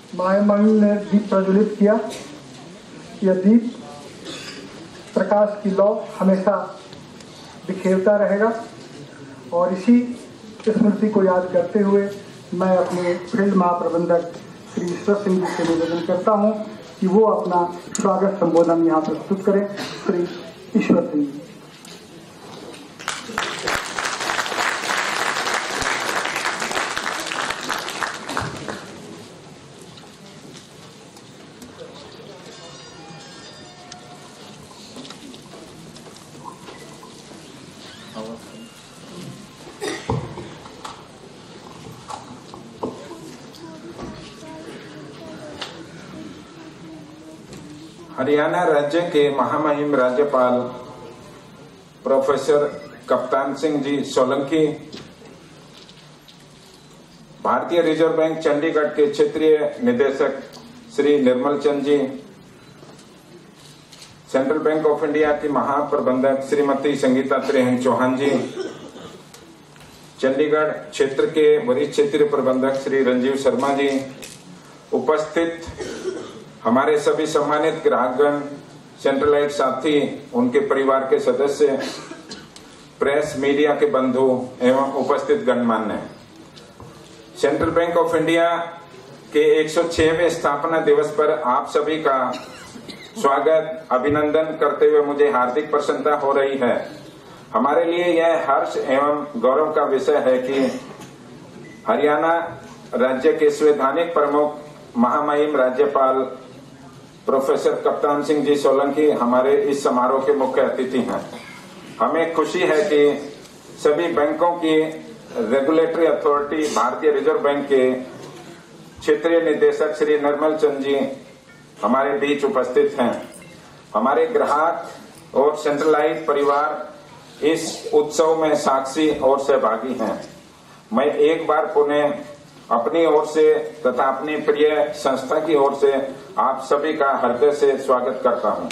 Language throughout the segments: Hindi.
महामहिम ने दीप प्रज्वलित किया। यह दीप प्रकाश की लौ हमेशा बिखेरता रहेगा और इसी स्मृति को याद करते हुए मैं अपने फील्ड महाप्रबंधक श्री ईश्वर सिंह जी से निवेदन करता हूं कि वो अपना स्वागत संबोधन यहाँ प्रस्तुत करें। श्री ईश्वर सिंह जी। हरियाणा राज्य के महामहिम राज्यपाल प्रोफेसर कप्तान सिंह जी सोलंकी, भारतीय रिजर्व बैंक चंडीगढ़ के क्षेत्रीय निदेशक Shri Nirmal Chand ji, central bank of India की महाप्रबंधक श्रीमती संगीता त्रिहन चौहान जी, चंडीगढ़ क्षेत्र के वरिष्ठ क्षेत्रीय प्रबंधक श्री रंजीव शर्मा जी, उपस्थित हमारे सभी सम्मानित ग्राहकगण, सेंट्रलाइट साथी, उनके परिवार के सदस्य, प्रेस मीडिया के बंधु एवं उपस्थित गणमान्य, सेंट्रल बैंक ऑफ इंडिया के 106वें स्थापना दिवस पर आप सभी का स्वागत अभिनंदन करते हुए मुझे हार्दिक प्रसन्नता हो रही है। हमारे लिए यह हर्ष एवं गौरव का विषय है कि हरियाणा राज्य के संवैधानिक प्रमुख महामहिम राज्यपाल प्रोफेसर कप्तान सिंह जी सोलंकी हमारे इस समारोह के मुख्य अतिथि हैं। हमें खुशी है कि सभी बैंकों की रेगुलेटरी अथॉरिटी भारतीय रिजर्व बैंक के क्षेत्रीय निदेशक श्री निर्मल चंद जी हमारे बीच उपस्थित हैं। हमारे ग्राहक और सेंट्रलाइट परिवार इस उत्सव में साक्षी और सहभागी हैं। मैं एक बार पुनः अपनी ओर से तथा अपनी प्रिय संस्था की ओर से आप सभी का हृदय से स्वागत करता हूं।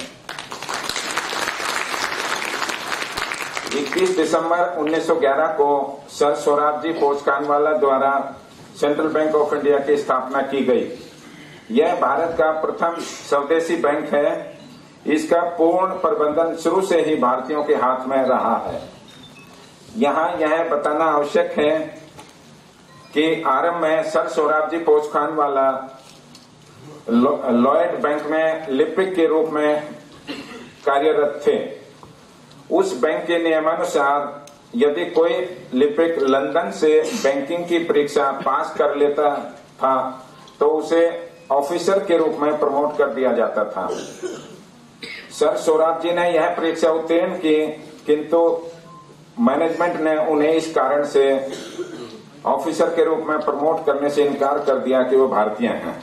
21 दिसंबर 1911 को सर सोराबजी पोचकानवाला द्वारा सेंट्रल बैंक ऑफ इंडिया की स्थापना की गई। यह भारत का प्रथम स्वदेशी बैंक है। इसका पूर्ण प्रबंधन शुरू से ही भारतीयों के हाथ में रहा है। यहाँ यह बताना आवश्यक है कि आरंभ में sir Sorabji Pochkhanawala Lloyd bank में लिपिक के रूप में कार्यरत थे। उस बैंक के नियमानुसार यदि कोई लिपिक लंदन से बैंकिंग की परीक्षा पास कर लेता था तो उसे ऑफिसर के रूप में प्रमोट कर दिया जाता था। सर सोराबजी ने यह परीक्षा उत्तीर्ण की, किंतु मैनेजमेंट ने उन्हें इस कारण से ऑफिसर के रूप में प्रमोट करने से इनकार कर दिया कि वो भारतीय हैं।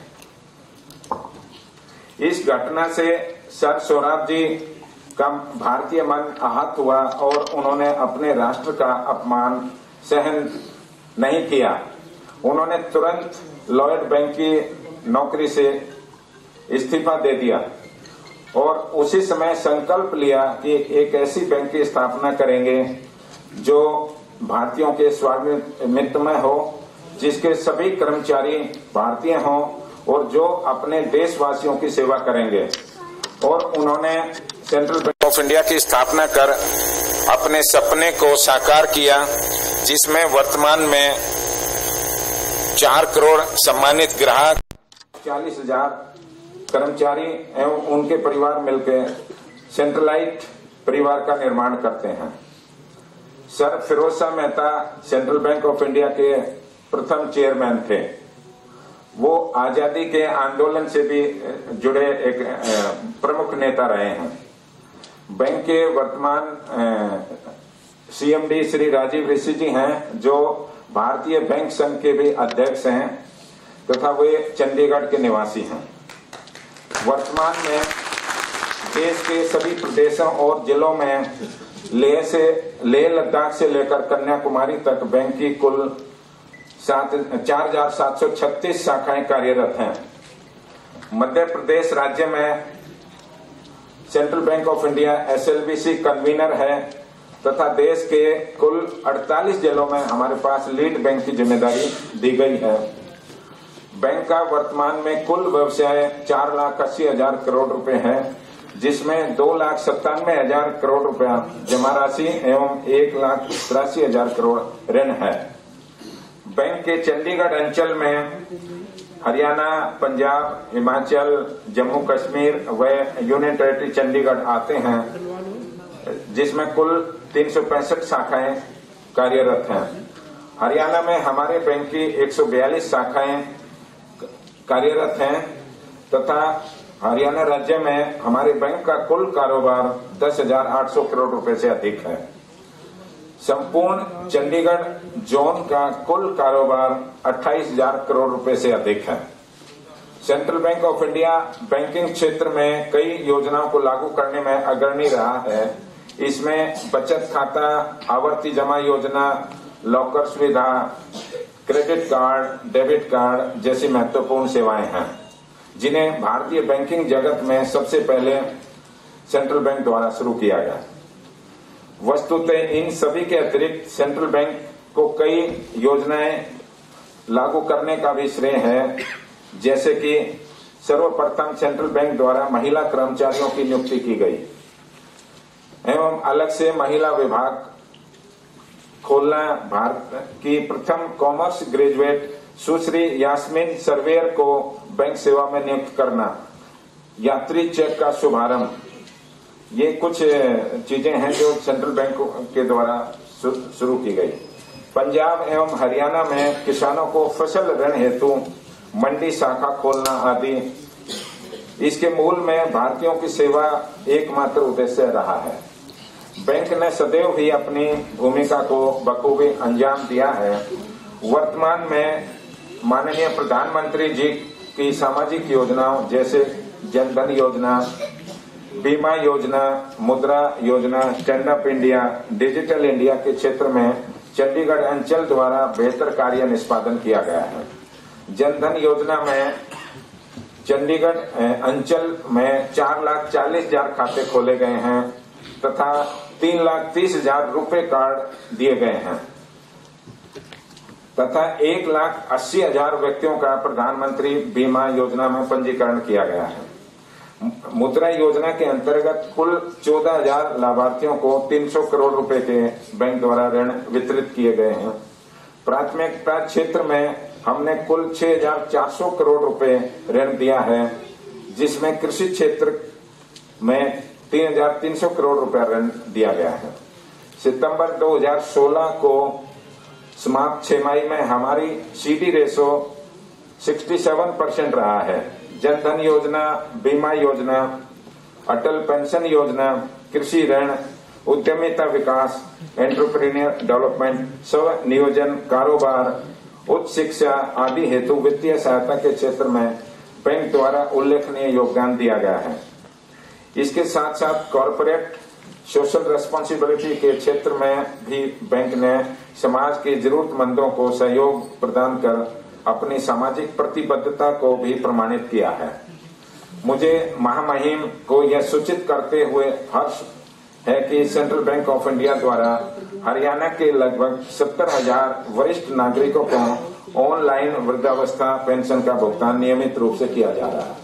इस घटना से सर सोराबजी का भारतीय मन आहत हुआ और उन्होंने अपने राष्ट्र का अपमान सहन नहीं किया। उन्होंने तुरंत लॉयड बैंक की नौकरी से इस्तीफा दे दिया और उसी समय संकल्प लिया कि एक ऐसी बैंक की स्थापना करेंगे जो भारतीयों के स्वामित्व में हो, जिसके सभी कर्मचारी भारतीय हों और जो अपने देशवासियों की सेवा करेंगे। और उन्होंने सेंट्रल बैंक ऑफ इंडिया की स्थापना कर अपने सपने को साकार किया, जिसमें वर्तमान में 4 करोड़ सम्मानित ग्राहक, 40,000 कर्मचारी एवं उनके परिवार मिलकर सेंट्रलाइट परिवार का निर्माण करते हैं। Sir Firoz Shah Mehta central bank of India के प्रथम चेयरमैन थे। वो आजादी के आंदोलन से भी जुड़े एक प्रमुख नेता रहे हैं। बैंक के वर्तमान सीएमडी श्री राजीव ऋषि जी हैं, जो भारतीय बैंक संघ के भी अध्यक्ष हैं तथा वे चंडीगढ़ के निवासी हैं। वर्तमान में देश के सभी प्रदेशों और जिलों में लेह लद्दाख से लेकर कन्याकुमारी तक बैंक की कुल 4,736 शाखाएं कार्यरत हैं। मध्य प्रदेश राज्य में central bank of India SLBC convener है तथा देश के कुल 48 जिलों में हमारे पास लीड बैंक की जिम्मेदारी दी गई है। बैंक का वर्तमान में कुल व्यवसाय 4,80,000 करोड़ रुपए है, जिसमें 2,97,000 करोड़ रुपया जमा राशि एवं 1,83,000 करोड़ ऋण है। बैंक के चंडीगढ़ अंचल में हरियाणा, पंजाब, हिमाचल, जम्मू कश्मीर व यूनियन टेरिटरी चंडीगढ़ आते हैं, जिसमें कुल 365 शाखाएं कार्यरत हैं। हरियाणा में हमारे बैंक की 142 शाखाएं कार्यरत हैं तथा हरियाणा राज्य में हमारे बैंक का कुल कारोबार 10,800 करोड़ रुपए से अधिक है। संपूर्ण चंडीगढ़ जोन का कुल कारोबार 28,000 करोड़ रुपए से अधिक है। Central bank of India banking क्षेत्र में कई योजनाओं को लागू करने में अग्रणी रहा है। इसमें बचत खाता, आवर्ती जमा योजना, लॉकर सुविधा, क्रेडिट कार्ड, डेबिट कार्ड जैसी महत्वपूर्ण सेवाएं हैं, जिन्हें भारतीय बैंकिंग जगत में सबसे पहले सेंट्रल बैंक द्वारा शुरू किया गया। वस्तुतः इन सभी के अतिरिक्त सेंट्रल बैंक को कई योजनाएं लागू करने का भी श्रेय है, जैसे कि सर्वप्रथम सेंट्रल बैंक द्वारा महिला कर्मचारियों की नियुक्ति की गई एवं अलग से महिला विभाग खोलना, भारत की प्रथम कॉमर्स ग्रेजुएट सुश्री यास्मीन सर्वेयर को बैंक सेवा में नियुक्त करना, यात्री चेक का शुभारंभ, ये कुछ चीजें हैं जो सेंट्रल बैंक के द्वारा शुरू की गई। पंजाब एवं हरियाणा में किसानों को फसल ऋण हेतु मंडी शाखा खोलना आदि। इसके मूल में भारतीयों की सेवा एकमात्र उद्देश्य रहा है। बैंक ने सदैव ही अपनी भूमिका को बखूबी अंजाम दिया है। वर्तमान में माननीय प्रधानमंत्री जी की सामाजिक योजनाओं जैसे जनधन योजना, बीमा योजना, मुद्रा योजना, stand up India, digital India के क्षेत्र में चंडीगढ़ अंचल द्वारा बेहतर कार्य निष्पादन किया गया है। जनधन योजना में चंडीगढ़ अंचल में 4,40,000 खाते खोले गए हैं तथा 3,30,000 रुपए कार्ड दिए गए हैं तथा 1,80,000 व्यक्तियों का प्रधानमंत्री बीमा योजना में पंजीकरण किया गया है। मुद्रा योजना के अंतर्गत कुल 14,000 लाभार्थियों को 300 करोड़ रुपए के बैंक द्वारा ऋण वितरित किए गए हैं। प्राथमिकता क्षेत्र में हमने कुल 6,400 करोड़ रुपए ऋण दिया है, जिसमें कृषि क्षेत्र में 3,300 करोड़ रुपया ऋण दिया गया है। सितंबर 2016 को समाप्त छमाही में हमारी CD रेशो 67% रहा है। जनधन योजना, बीमा योजना, अटल पेंशन योजना, कृषि ऋण, उद्यमिता विकास, एंटरप्रेन्योर डेवलपमेंट, स्व नियोजन, कारोबार, उच्च शिक्षा आदि हेतु वित्तीय सहायता के क्षेत्र में बैंक द्वारा उल्लेखनीय योगदान दिया गया है। इसके साथ साथ कॉर्पोरेट सोशल रेस्पॉन्सिबिलिटी के क्षेत्र में भी बैंक ने समाज के जरूरतमंदों को सहयोग प्रदान कर अपनी सामाजिक प्रतिबद्धता को भी प्रमाणित किया है। मुझे महामहिम को यह सूचित करते हुए हर्ष है कि सेंट्रल बैंक ऑफ इंडिया द्वारा हरियाणा के लगभग 70,000 वरिष्ठ नागरिकों को ऑनलाइन वृद्धावस्था पेंशन का भुगतान नियमित रूप से किया जा रहा है।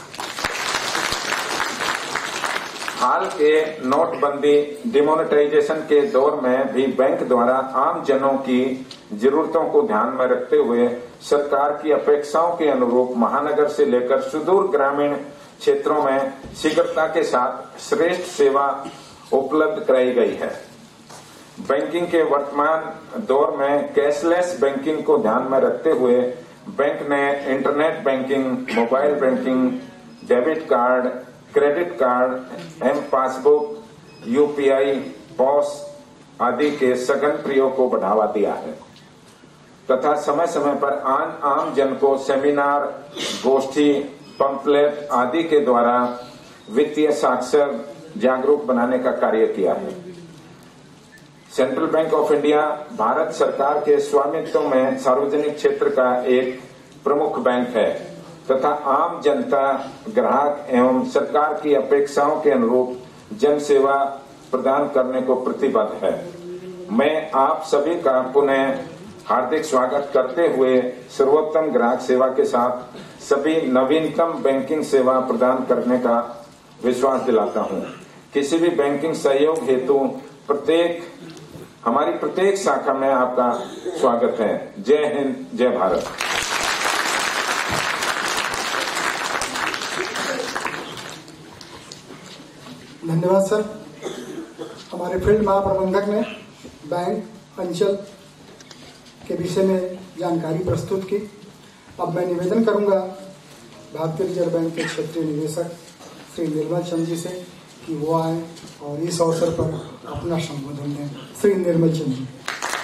हाल के नोटबंदी डिमोनेटाइजेशन के दौर में भी बैंक द्वारा आम जनों की जरूरतों को ध्यान में रखते हुए सरकार की अपेक्षाओं के अनुरूप महानगर से लेकर सुदूर ग्रामीण क्षेत्रों में शीघ्रता के साथ श्रेष्ठ सेवा उपलब्ध कराई गई है। बैंकिंग के वर्तमान दौर में कैशलेस बैंकिंग को ध्यान में रखते हुए बैंक ने internet banking, mobile banking, debit card, credit card, M passbook, UPI, POS आदि के सघन प्रयोग को बढ़ावा दिया है तथा समय समय पर आम जन को सेमिनार, गोष्ठी, पंपलेट आदि के द्वारा वित्तीय साक्षर जागरूक बनाने का कार्य किया है। Central bank of India Bharat सरकार के स्वामित्व में सार्वजनिक क्षेत्र का एक प्रमुख बैंक है तथा आम जनता, ग्राहक एवं सरकार की अपेक्षाओं के अनुरूप जन सेवा प्रदान करने को प्रतिबद्ध है। मैं आप सभी का पुनः हार्दिक स्वागत करते हुए सर्वोत्तम ग्राहक सेवा के साथ सभी नवीनतम बैंकिंग सेवा प्रदान करने का विश्वास दिलाता हूं। किसी भी बैंकिंग सहयोग हेतु हमारी प्रत्येक शाखा में आपका स्वागत है। जय हिंद, जय भारत। धन्यवाद सर। हमारे फील्ड महाप्रबंधक ने बैंक अंचल के विषय में जानकारी प्रस्तुत की। अब मैं निवेदन करूंगा भारतीय रिजर्व बैंक के क्षेत्रीय निदेशक श्री निर्मल चंद जी से कि वो आए और इस अवसर पर अपना संबोधन दें। श्री निर्मल चंद जी।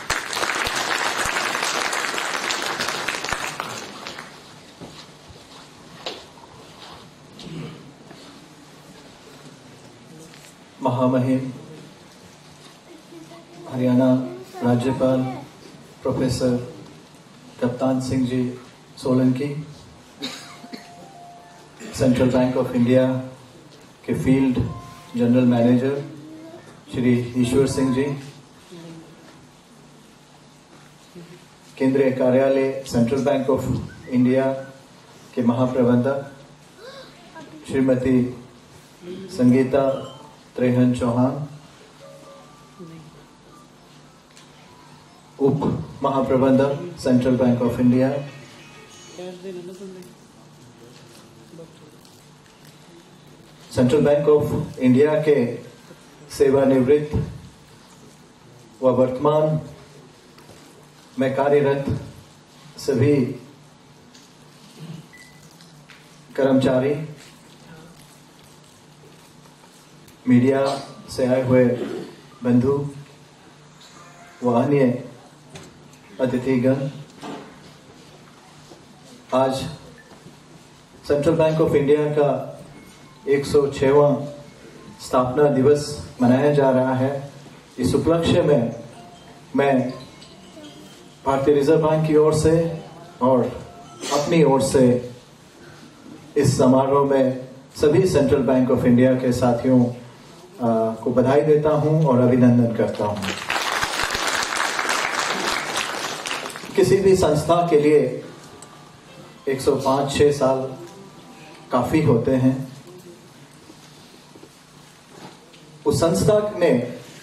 महामहिम हरियाणा राज्यपाल professor Kaptan Singh ji Solanki, central bank of India के field general manager Shri Ishwar Singh ji, केंद्रीय कार्यालय सेंट्रल बैंक ऑफ इंडिया के महाप्रबंधक श्रीमती संगीता त्रेहन चौहान, उप महाप्रबंधक central bank of India, central bank of India के सेवानिवृत्त व वर्तमान में कार्यरत सभी कर्मचारी, मीडिया से आए हुए बंधु व अन्य अतिथिगण, आज सेंट्रल बैंक ऑफ इंडिया का 106वां स्थापना दिवस मनाया जा रहा है। इस उपलक्ष्य में मैं भारतीय रिजर्व बैंक की ओर से और अपनी ओर से इस समारोह में सभी सेंट्रल बैंक ऑफ इंडिया के साथियों को बधाई देता हूं और अभिनंदन करता हूं। किसी भी संस्था के लिए 105-6 साल काफी होते हैं। उस संस्था ने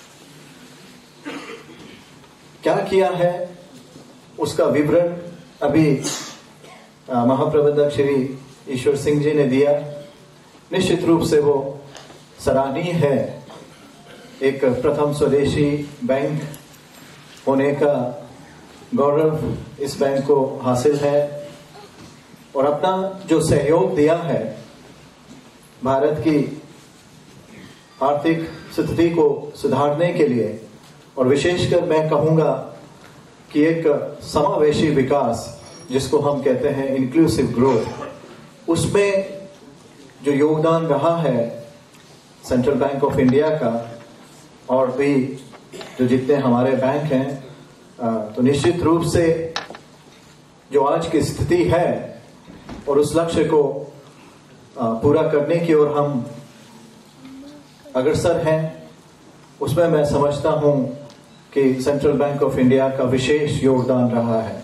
क्या किया है उसका विवरण अभी महाप्रबंधक श्री ईश्वर सिंह जी ने दिया। निश्चित रूप से वो सराहनीय है। एक प्रथम स्वदेशी बैंक होने का गौरव इस बैंक को हासिल है और अपना जो सहयोग दिया है भारत की आर्थिक स्थिति को सुधारने के लिए, और विशेषकर मैं कहूंगा कि एक समावेशी विकास जिसको हम कहते हैं इंक्लूसिव ग्रोथ, उसमें जो योगदान रहा है सेंट्रल बैंक ऑफ इंडिया का और भी जो जितने हमारे बैंक हैं, तो निश्चित रूप से जो आज की स्थिति है और उस लक्ष्य को पूरा करने की ओर हम अग्रसर हैं, उसमें मैं समझता हूं कि सेंट्रल बैंक ऑफ इंडिया का विशेष योगदान रहा है।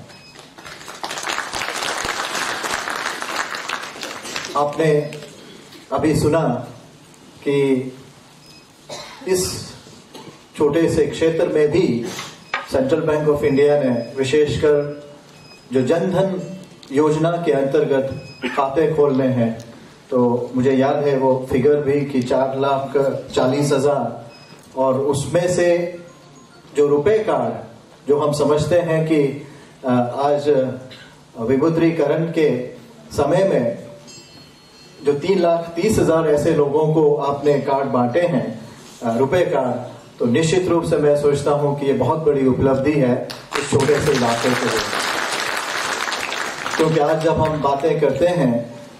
आपने अभी सुना कि इस छोटे से क्षेत्र में भी सेंट्रल बैंक ऑफ इंडिया ने विशेषकर जो जनधन योजना के अंतर्गत खाते खोलने हैं, तो मुझे याद है वो फिगर भी कि 4,40,000, और उसमें से जो रुपए कार्ड जो हम समझते हैं कि आज विमुद्रीकरण के समय में जो 3,30,000 ऐसे लोगों को आपने कार्ड बांटे हैं रुपए कार्ड, तो निश्चित रूप से मैं सोचता हूं कि ये बहुत बड़ी उपलब्धि है इस छोटे से इलाके के लिए। क्योंकि आज जब हम बातें करते हैं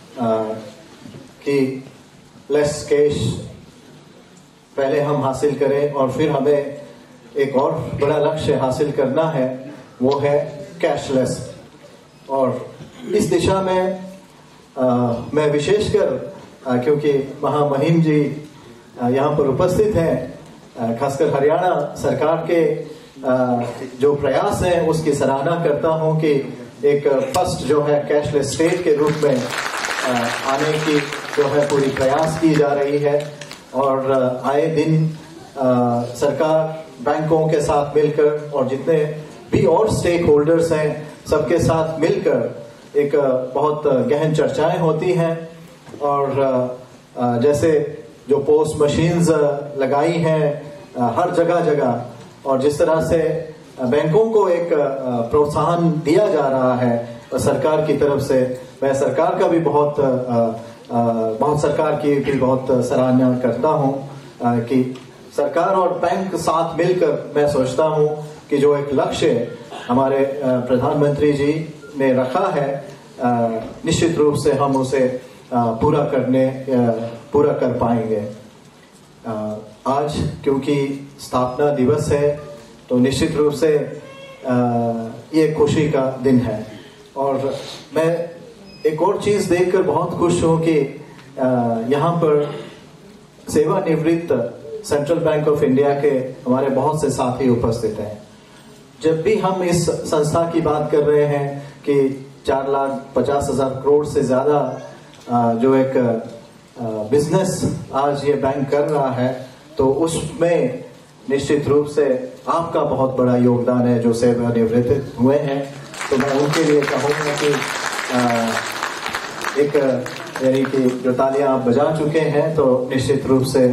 कि लेस कैश पहले हम हासिल करें और फिर हमें एक और बड़ा लक्ष्य हासिल करना है, वो है कैशलेस। और इस दिशा में मैं विशेषकर क्योंकि महामहिम जी यहाँ पर उपस्थित हैं, खासकर हरियाणा सरकार के जो प्रयास है उसकी सराहना करता हूं कि एक फर्स्ट जो है कैशलेस स्टेट के रूप में आने की जो है पूरी प्रयास की जा रही है। और आए दिन सरकार बैंकों के साथ मिलकर और जितने भी और स्टेक होल्डर्स हैं सबके साथ मिलकर एक बहुत गहन चर्चाएं होती हैं। और जैसे जो पोस्ट मशीन्स लगाई हैं हर जगह और जिस तरह से बैंकों को एक प्रोत्साहन दिया जा रहा है सरकार की तरफ से, मैं सरकार का भी बहुत सरकार की भी बहुत सराहना करता हूं कि सरकार और बैंक साथ मिलकर मैं सोचता हूं कि जो एक लक्ष्य हमारे प्रधानमंत्री जी ने रखा है निश्चित रूप से हम उसे पूरा कर पाएंगे। आज क्योंकि स्थापना दिवस है तो निश्चित रूप से ये खुशी का दिन है। और मैं एक और चीज देखकर बहुत खुश हूं कि यहाँ पर सेवानिवृत्त सेंट्रल बैंक ऑफ इंडिया के हमारे बहुत से साथी उपस्थित हैं। जब भी हम इस संस्था की बात कर रहे हैं कि 4,50,000 करोड़ से ज्यादा जो एक बिजनेस आज ये बैंक कर रहा है, तो उसमें निश्चित रूप से आपका बहुत बड़ा योगदान है जो सेवानिवृत्त हुए हैं। तो मैं उनके लिए कहूँगा कि एक यानी कि जो तालियां आप बजा चुके हैं तो निश्चित रूप से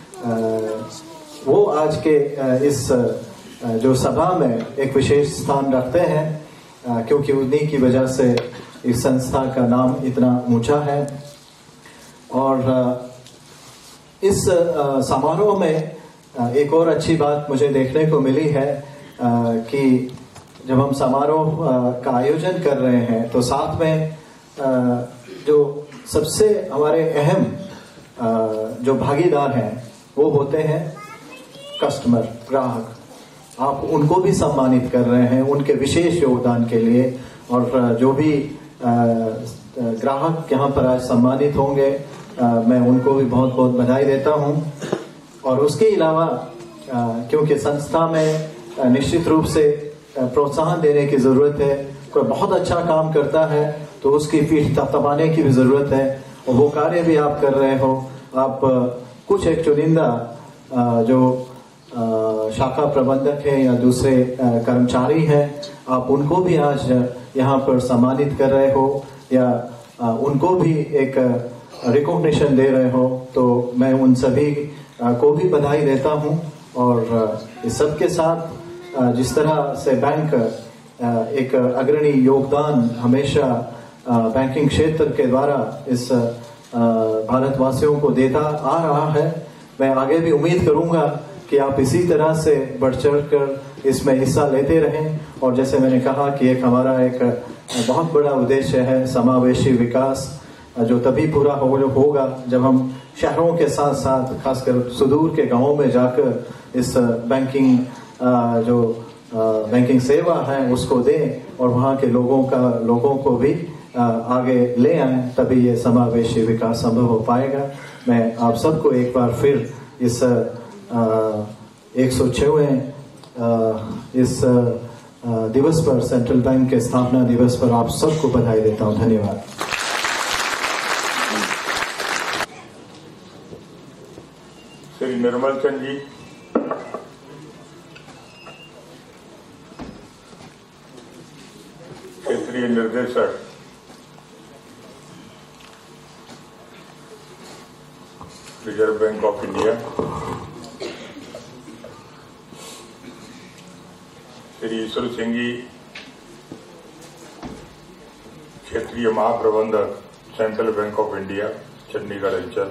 वो आज के इस जो सभा में एक विशेष स्थान रखते हैं क्योंकि उन्हीं की वजह से इस संस्था का नाम इतना ऊंचा है। और इस समारोह में एक और अच्छी बात मुझे देखने को मिली है कि जब हम समारोह का आयोजन कर रहे हैं तो साथ में जो सबसे हमारे अहम जो भागीदार हैं वो होते हैं कस्टमर, ग्राहक। आप उनको भी सम्मानित कर रहे हैं उनके विशेष योगदान के लिए। और जो भी ग्राहक यहाँ पर आज सम्मानित होंगे मैं उनको भी बहुत बहुत बधाई देता हूँ। और उसके अलावा क्योंकि संस्था में निश्चित रूप से प्रोत्साहन देने की जरूरत है, कोई बहुत अच्छा काम करता है तो उसकी पीठ थपथपाने की भी जरूरत है। और वो कार्य भी आप कर रहे हो। आप कुछ एक चुनिंदा जो शाखा प्रबंधक है या दूसरे कर्मचारी हैं आप उनको भी आज यहाँ पर सम्मानित कर रहे हो या उनको भी एक रिकॉग्निशन दे रहे हो, तो मैं उन सभी को भी बधाई देता हूँ। और इस सब के साथ जिस तरह से बैंक एक अग्रणी योगदान हमेशा बैंकिंग क्षेत्र के द्वारा इस भारतवासियों को देता आ रहा है, मैं आगे भी उम्मीद करूंगा कि आप इसी तरह से बढ़ चढ़ कर इसमें हिस्सा लेते रहें। और जैसे मैंने कहा कि एक हमारा एक बहुत बड़ा उद्देश्य है समावेशी विकास, जो तभी पूरा होगा जब हम शहरों के साथ साथ खासकर सुदूर के गांवों में जाकर इस बैंकिंग सेवा है उसको दें और वहाँ के लोगों को भी आगे ले आए, तभी ये समावेशी विकास संभव हो पाएगा। मैं आप सबको एक बार फिर इस 106वें इस दिवस पर, सेंट्रल बैंक के स्थापना दिवस पर आप सबको बधाई देता हूँ। धन्यवाद। श्री निर्मल चंद जी, क्षेत्रीय निर्देशक reserve bank of India, Shri Ishwar Singh ji, क्षेत्रीय महाप्रबंधक central bank of India Chandigarh अंचल,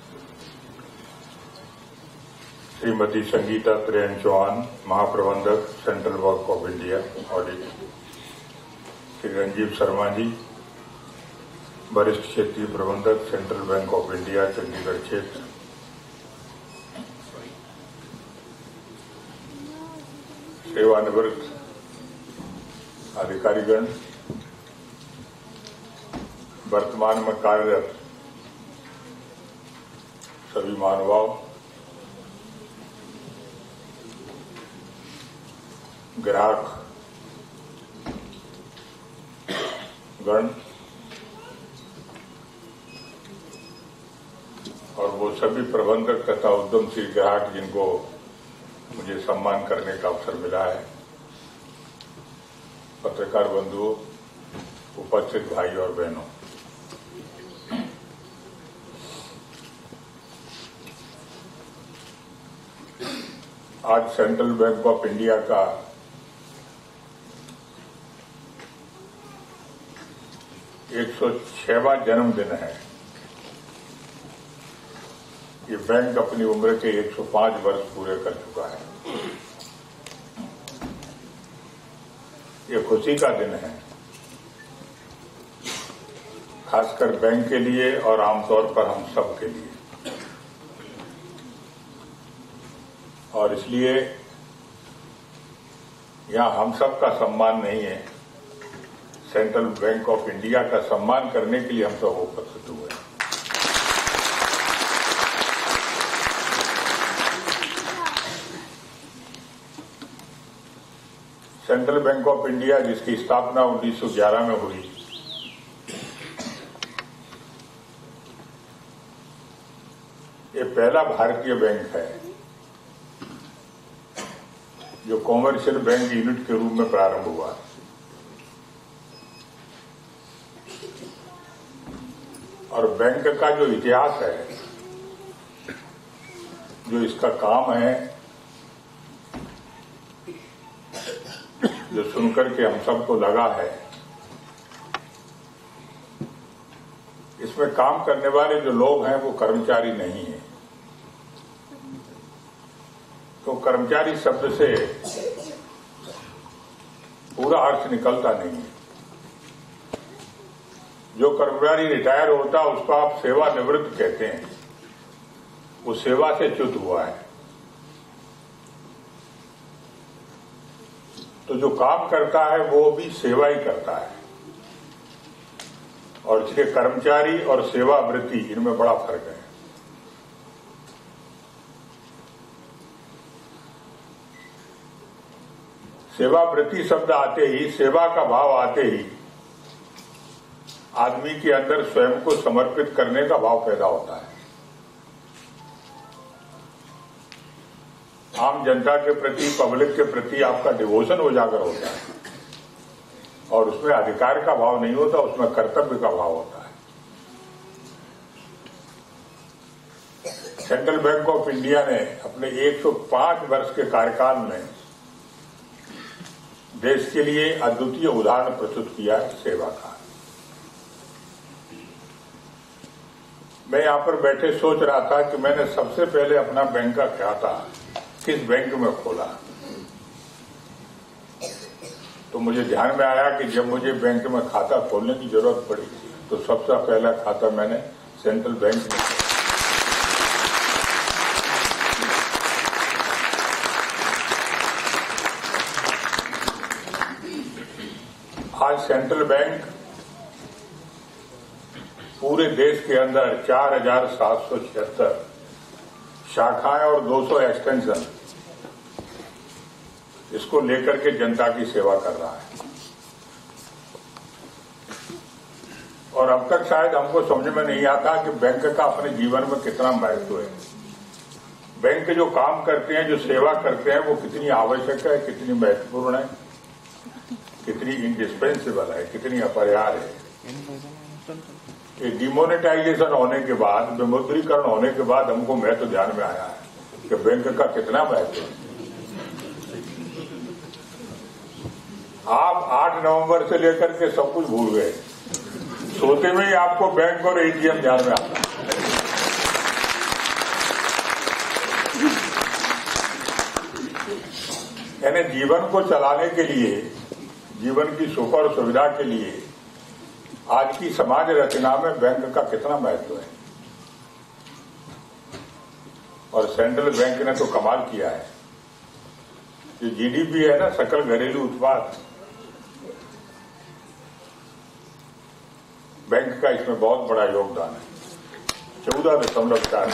श्रीमती संगीता त्रेन चौहान, महाप्रबंधक central bank of India audit, Shri Ranjeev Sharma ji, वरिष्ठ क्षेत्रीय प्रबंधक central bank of India Chandigarh क्षेत्र, सेवानिवृत्त अधिकारीगण, वर्तमान में कार्यरत सभी महानुभाव, ग्राहक गण और वो सभी प्रबंधक तथा उद्यमशील ग्राहक जिनको मुझे सम्मान करने का अवसर मिला है, पत्रकार बंधुओं, उपस्थित भाई और बहनों, आज सेंट्रल बैंक ऑफ इंडिया का एक 106वां जन्मदिन है। ये बैंक अपनी उम्र के 105 वर्ष पूरे कर चुका है। ये खुशी का दिन है, खासकर बैंक के लिए और आमतौर पर हम सब के लिए। और इसलिए यहां हम सब का सम्मान नहीं है, सेंट्रल बैंक ऑफ इंडिया का सम्मान करने के लिए हम सब उपस्थित हुए। सेंट्रल बैंक ऑफ इंडिया, जिसकी स्थापना 1911 में हुई, ये पहला भारतीय बैंक है जो कॉमर्शियल बैंक यूनिट के रूप में प्रारंभ हुआ। और बैंक का जो इतिहास है, जो इसका काम है, जो सुनकर के हम सबको लगा है, इसमें काम करने वाले जो लोग हैं वो कर्मचारी नहीं है। तो कर्मचारी शब्द से पूरा अर्थ निकलता नहीं है। जो कर्मचारी रिटायर होता है उसको आप सेवानिवृत्त कहते हैं, वो सेवा से च्युत हुआ है। तो जो काम करता है वो भी सेवा ही करता है, और इसलिए कर्मचारी और सेवावृत्ति इनमें बड़ा फर्क है। सेवावृत्ति शब्द आते ही, सेवा का भाव आते ही आदमी के अंदर स्वयं को समर्पित करने का भाव पैदा होता है। आम जनता के प्रति, पब्लिक के प्रति आपका डिवोशन उजागर होता है, और उसमें अधिकार का भाव नहीं होता, उसमें कर्तव्य का भाव होता है। सेंट्रल बैंक ऑफ इंडिया ने अपने 105 वर्ष के कार्यकाल में देश के लिए अद्वितीय उदाहरण प्रस्तुत किया है सेवा का। मैं यहां पर बैठे सोच रहा था कि मैंने सबसे पहले अपना बैंक का खाता किस बैंक में खोला, तो मुझे ध्यान में आया कि जब मुझे बैंक में खाता खोलने की जरूरत पड़ी तो सबसे पहला खाता मैंने सेंट्रल बैंक में खोला। आज सेंट्रल बैंक पूरे देश के अंदर 4,776 शाखाएं और 200 एक्सटेंशन इसको लेकर के जनता की सेवा कर रहा है। और अब तक शायद हमको समझ में नहीं आता कि बैंक का अपने जीवन में कितना महत्व है। बैंक जो काम करते हैं, जो सेवा करते हैं, वो कितनी आवश्यक है, कितनी महत्वपूर्ण है, कितनी इंडिस्पेंसिबल है, कितनी अपरिहार्य है। ये डिमोनेटाइजेशन होने के बाद, विमुद्रीकरण होने के बाद हमको महत्व ध्यान में आया है कि बैंक का कितना महत्व है। आप 8 नवंबर से लेकर के सब कुछ भूल गए, सोते में ही आपको बैंक और एटीएम ध्यान में आता है। यानी जीवन को चलाने के लिए, जीवन की सुख और सुविधा के लिए आज की समाज रचना में बैंक का कितना महत्व है। और सेंट्रल बैंक ने तो कमाल किया है। जो जीडीपी है ना, सकल घरेलू उत्पाद, बैंक का इसमें बहुत बड़ा योगदान है, 14.4।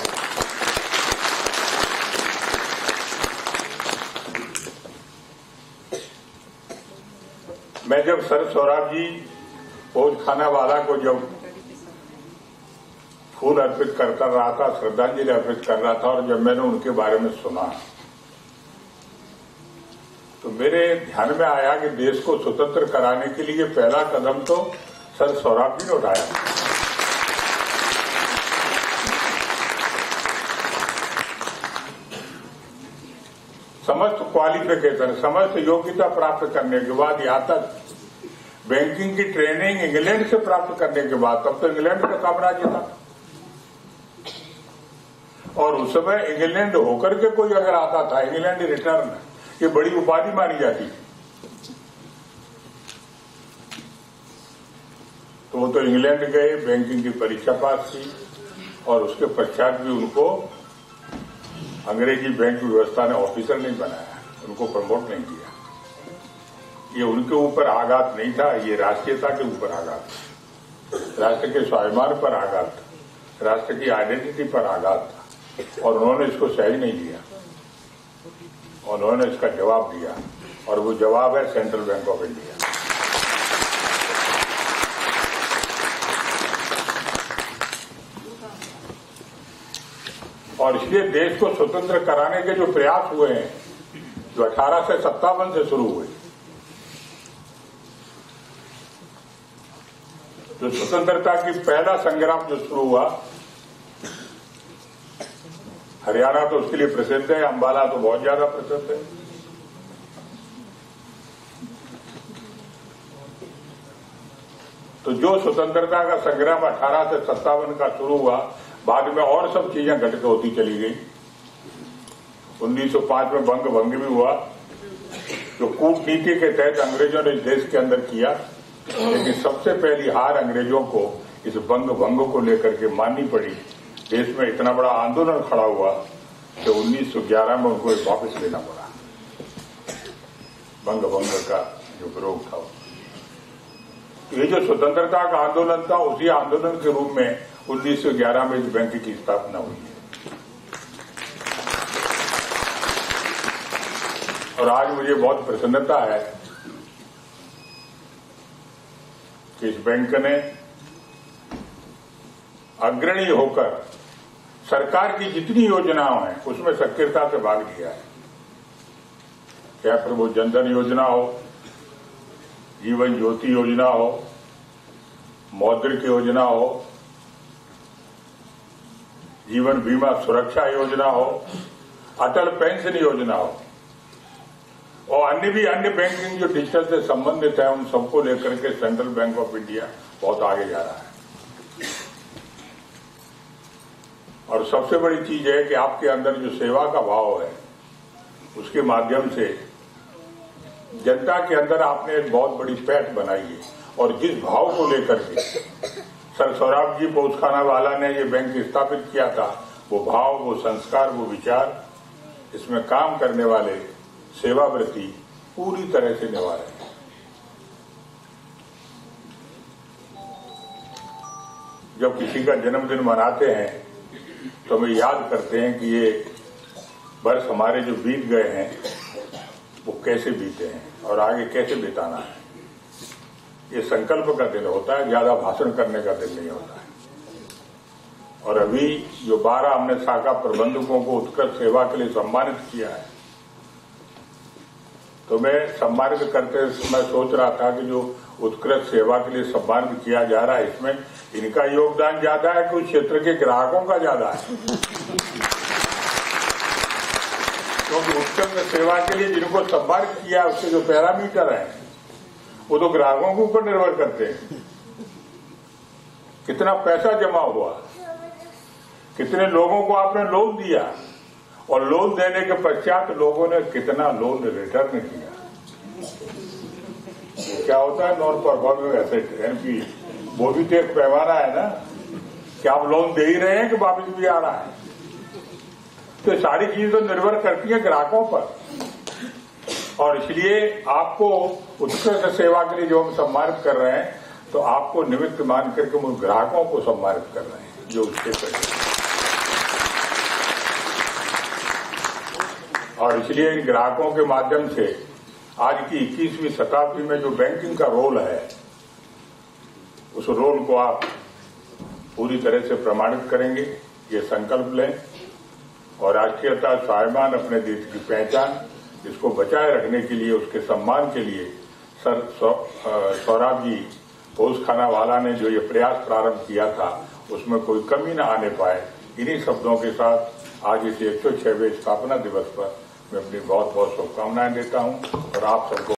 मैं जब सर सौराब जी पौधखाना वाला को जब फूल अर्पित करता रहा था, श्रद्धांजलि अर्पित कर रहा था, और जब मैंने उनके बारे में सुना तो मेरे ध्यान में आया कि देश को स्वतंत्र कराने के लिए पहला कदम तो सर सौराब जी ने उठाया। समस्त क्वालिफिकेशन, समस्त योग्यता प्राप्त करने के बाद, यहां तक बैंकिंग की ट्रेनिंग इंग्लैंड से प्राप्त करने के बाद, तब तो इंग्लैंड का साम्राज्य था और उस समय इंग्लैंड होकर के कोई अगर आता था, इंग्लैंड रिटर्न, ये बड़ी उपाधि मानी जाती। तो वो तो इंग्लैंड गए, बैंकिंग की परीक्षा पास की और उसके पश्चात भी उनको अंग्रेजी बैंक व्यवस्था ने ऑफिसर नहीं बनाया, उनको प्रमोट नहीं किया। ये उनके ऊपर आघात नहीं था, ये राष्ट्रीयता के ऊपर आघात था, राष्ट्र के स्वाभिमान पर आघात था, राष्ट्र की आइडेंटिटी पर आघात था और उन्होंने इसको सही नहीं लिया। उन्होंने इसका जवाब दिया और वो जवाब है सेंट्रल बैंक ऑफ इंडिया। और इसलिए देश को स्वतंत्र कराने के जो प्रयास हुए हैं, जो 1857 से शुरू हुए, जो स्वतंत्रता की पहला संग्राम जो शुरू हुआ, हरियाणा तो उसके लिए प्रसिद्ध है, अंबाला तो बहुत ज्यादा प्रसिद्ध है। तो जो स्वतंत्रता का संग्राम 1857 का शुरू हुआ, बाद में और सब चीजें घटित होती चली गई। 1905 में बंग भंग भी हुआ, जो कूटनीति के तहत अंग्रेजों ने इस देश के अंदर किया, लेकिन सबसे पहली हार अंग्रेजों को इस बंग भंग को लेकर के माननी पड़ी। देश में इतना बड़ा आंदोलन खड़ा हुआ कि 1911 में उनको वापस लेना पड़ा, बंग भंग का जो विरोध था। ये जो स्वतंत्रता का आंदोलन था, उसी आंदोलन के रूप में 1911 में इस बैंक की स्थापना हुई है। और आज मुझे बहुत प्रसन्नता है कि इस बैंक ने अग्रणी होकर सरकार की जितनी योजनाओं हैं उसमें सक्रियता से भाग लिया है। क्या फिर वो जनधन योजना हो, जीवन ज्योति योजना हो, मौद्रिक योजना हो, जीवन बीमा सुरक्षा योजना हो, अटल पेंशन योजना हो और अन्य बैंकिंग जो डिजिटल से संबंधित है, उन सबको लेकर के सेंट्रल बैंक ऑफ इंडिया बहुत आगे जा रहा है। और सबसे बड़ी चीज है कि आपके अंदर जो सेवा का भाव है, उसके माध्यम से जनता के अंदर आपने एक बहुत बड़ी पैठ बनाई है। और जिस भाव को लेकर के सर सौराब जी पौधखाना वाला ने ये बैंक स्थापित किया था, वो भाव, वो संस्कार, वो विचार, इसमें काम करने वाले सेवावृत्ति पूरी तरह से निभा रहे हैं। जब किसी का जन्मदिन मनाते हैं तो हमें याद करते हैं कि ये वर्ष हमारे जो बीत गए हैं वो कैसे बीते हैं और आगे कैसे बिताना है। ये संकल्प का दिन होता है, ज्यादा भाषण करने का दिन नहीं होता है। और अभी जो 12 हमने शाखा प्रबंधकों को उत्कृष्ट सेवा के लिए सम्मानित किया है, तो मैं सम्मानित करते समय सोच रहा था कि जो उत्कृष्ट सेवा के लिए सम्मानित किया जा रहा है, इसमें इनका योगदान ज्यादा है कि उस क्षेत्र के ग्राहकों का ज्यादा है। क्योंकि उत्कृष्ट सेवा के लिए जिनको सम्मानित किया, उसके जो पैरामीटर हैं वो तो ग्राहकों के ऊपर निर्भर करते हैं। कितना पैसा जमा हुआ, कितने लोगों को आपने लोन दिया और लोन देने के पश्चात लोगों ने कितना लोन रिटर्न किया। क्या होता है नॉन परफॉर्मिंग एसेट, यानी वो भी तो एक पैमाना है ना कि आप लोन दे ही रहे हैं कि वापस भी आ रहा है। तो सारी चीजें तो निर्भर करती है ग्राहकों पर। और इसलिए आपको उत्कृष्ट सेवा के लिए जो हम सम्मानित कर रहे हैं, तो आपको निमित्त मान करके हम ग्राहकों को सम्मानित कर रहे हैं जो उसके करें। और इसलिए इन ग्राहकों के माध्यम से आज की 21वीं शताब्दी में जो बैंकिंग का रोल है, उस रोल को आप पूरी तरह से प्रमाणित करेंगे, ये संकल्प लें और राष्ट्रीयता, स्वाभिमान, अपने देश की पहचान, इसको बचाए रखने के लिए, उसके सम्मान के लिए सर सौराब जी पोस्टखानावाला ने जो ये प्रयास प्रारंभ किया था, उसमें कोई कमी न आने पाए। इन्हीं शब्दों के साथ आज इस 106वें स्थापना दिवस पर मैं अपनी बहुत बहुत शुभकामनाएं देता हूं और आप सबको